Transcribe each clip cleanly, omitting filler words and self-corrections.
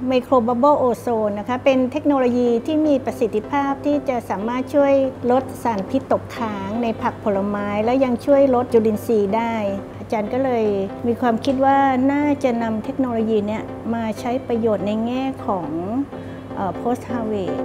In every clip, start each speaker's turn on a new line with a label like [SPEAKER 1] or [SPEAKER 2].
[SPEAKER 1] ไมโครบับเบิลโอโซนนะคะเป็นเทคโนโลยีที่มีประสิทธิภาพที่จะสามารถช่วยลดสารพิษตกค้างในผักผลไม้และยังช่วยลดจุลินทรีย์ได้อาจารย์ก็เลยมีความคิดว่าน่าจะนำเทคโนโลยีนี้มาใช้ประโยชน์ในแง่ของ post harvest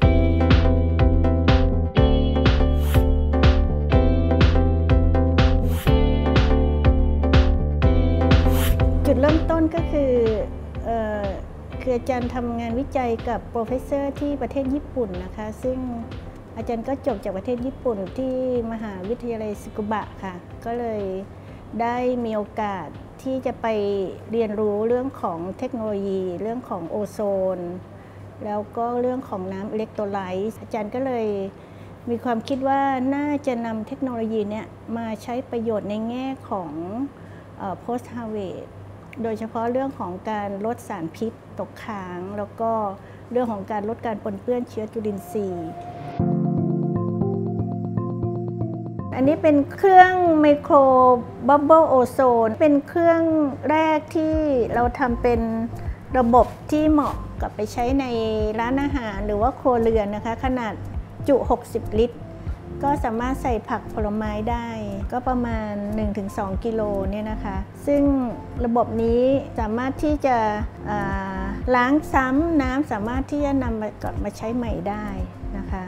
[SPEAKER 1] จุดเริ่มต้นก็คืออาจารย์ทำงานวิจัยกับโปรเฟสเซอร์ที่ประเทศญี่ปุ่นนะคะซึ่งอาจารย์ก็จบจากประเทศญี่ปุ่นที่มหาวิทยาลัยซึกุบะค่ะก็เลยได้มีโอกาสที่จะไปเรียนรู้เรื่องของเทคโนโลยีเรื่องของโอโซนแล้วก็เรื่องของน้ำอิเล็กโทรไลต์อาจารย์ก็เลยมีความคิดว่าน่าจะนำเทคโนโลยีนี้มาใช้ประโยชน์ในแง่ของpost harvestโดยเฉพาะเรื่องของการลดสารพิษตกค้างแล้วก็เรื่องของการลดการปนเปื้อนเชื้อจุลินทรีย์อันนี้เป็นเครื่องไมโครบับเบิลโอโซนเป็นเครื่องแรกที่เราทำเป็นระบบที่เหมาะกับไปใช้ในร้านอาหารหรือว่าครัวเรือนนะคะขนาดจุ60 ลิตรก็สามารถใส่ผักผลไม้ได้ก็ประมาณ 1-2 กิโลเนี่ยนะคะซึ่งระบบนี้สามารถที่จะล้างซ้ำน้ำสามารถที่จะนำกลับมาใช้ใหม่ได้นะคะ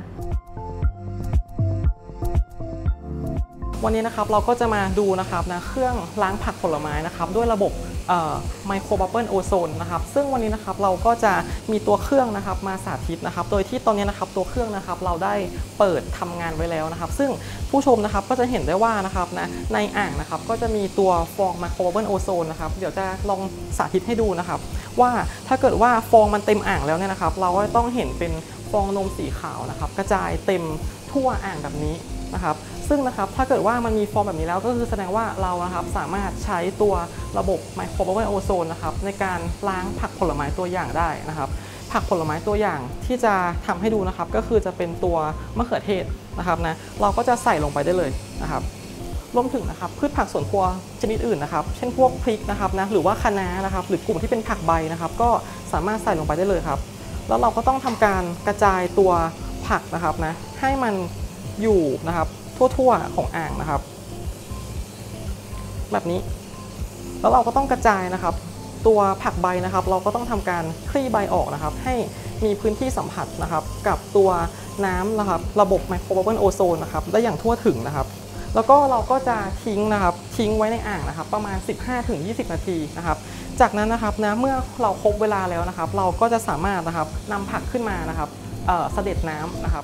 [SPEAKER 2] วันนี้นะครับเราก็จะมาดูนะครับเครื่องล้างผักผลไม้นะครับด้วยระบบไมโครบับเบิลโอโซนนะครับซึ่งวันนี้นะครับเราก็จะมีตัวเครื่องนะครับมาสาธิตนะครับโดยที่ตอนนี้นะครับตัวเครื่องนะครับเราได้เปิดทำงานไว้แล้วนะครับซึ่งผู้ชมนะครับก็จะเห็นได้ว่านะครับในอ่างนะครับก็จะมีตัวฟองไมโครบับเบิลโอโซนนะครับเดี๋ยวจะลองสาธิตให้ดูนะครับว่าถ้าเกิดว่าฟองมันเต็มอ่างแล้วเนี่ยนะครับเราก็ต้องเห็นเป็นฟองนมสีขาวนะครับกระจายเต็มทั่วอ่างแบบนี้นะครับซึ่งนะครับถ้าเกิดว่ามันมีฟองแบบนี้แล้วก็คือแสดงว่าเรานะครับสามารถใช้ตัวระบบไมโครบับเบิลโอโซนนะครับในการล้างผักผลไม้ตัวอย่างได้นะครับผักผลไม้ตัวอย่างที่จะทำให้ดูนะครับก็คือจะเป็นตัวมะเขือเทศนะครับเราก็จะใส่ลงไปได้เลยนะครับรวมถึงนะครับพืชผักสวนครัวชนิดอื่นนะครับเช่นพวกพริกนะครับหรือว่าคะน้านะครับหรือกลุ่มที่เป็นผักใบนะครับก็สามารถใส่ลงไปได้เลยครับแล้วเราก็ต้องทำการกระจายตัวผักนะครับให้มันอยู่นะครับทั่วๆของอ่างนะครับแบบนี้แล้วเราก็ต้องกระจายนะครับตัวผักใบนะครับเราก็ต้องทำการคลี่ใบออกนะครับให้มีพื้นที่สัมผัสนะครับกับตัวน้ำนะครับระบบไมโครบับเบิลโอโซนนะครับได้อย่างทั่วถึงนะครับแล้วก็เราก็จะทิ้งไว้ในอ่างนะครับประมาณ 15-20 นาทีนะครับจากนั้นนะครับเมื่อเราครบเวลาแล้วนะครับเราก็จะสามารถนะครับนำผักขึ้นมานะครับเสด็จน้ำนะครับ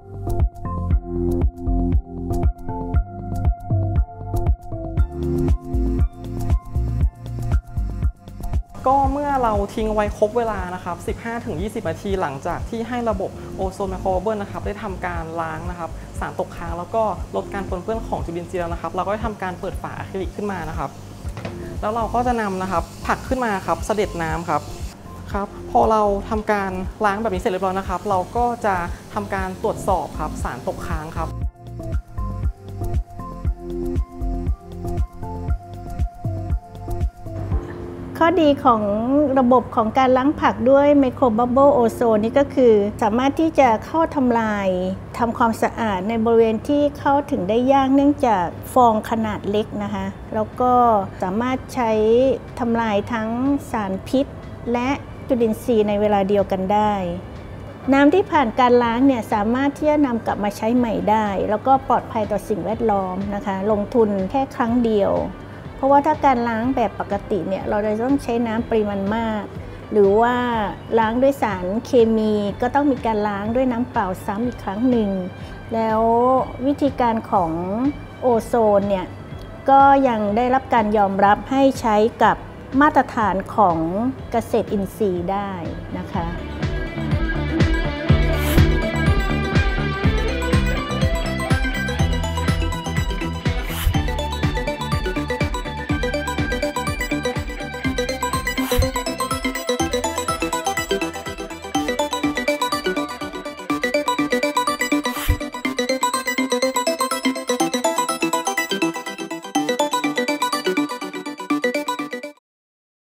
[SPEAKER 2] ก็เมื่อเราทิ้งไว้ครบเวลานะครับ 15-20 นาทีหลังจากที่ให้ระบบโอโซนไมโครบับเบิลนะครับได้ทำการล้างนะครับสารตกค้างแล้วก็ลดการปนเปื้อนของจุลินทรีย์แล้วนะครับเราก็ได้ทำการเปิดฝาอะคริลิกขึ้นมานะครับแล้วเราก็จะนำนะครับผักขึ้นมาครับเสด็จน้ำครับพอเราทำการล้างแบบนี้เสร็จเรียบร้อยนะครับเราก็จะทำการตรวจสอบครับสารตกค้างครับ
[SPEAKER 1] ข้อดีของระบบของการล้างผักด้วยไมโครบับเบิลโอโซนนี่ก็คือสามารถที่จะเข้าทำลายทำความสะอาดในบริเวณที่เข้าถึงได้ยากเนื่องจากฟองขนาดเล็กนะคะแล้วก็สามารถใช้ทำลายทั้งสารพิษและจุลินทรีย์ในเวลาเดียวกันได้น้ำที่ผ่านการล้างเนี่ยสามารถที่จะนำกลับมาใช้ใหม่ได้แล้วก็ปลอดภัยต่อสิ่งแวดล้อมนะคะลงทุนแค่ครั้งเดียวเพราะว่าถ้าการล้างแบบปกติเนี่ยเราจะต้องใช้น้ำปริมาณมากหรือว่าล้างด้วยสารเคมีก็ต้องมีการล้างด้วยน้ำเปล่าซ้ำอีกครั้งหนึ่งแล้ววิธีการของโอโซนเนี่ยก็ยังได้รับการยอมรับให้ใช้กับมาตรฐานของเกษตรอินทรีย์ได้นะคะ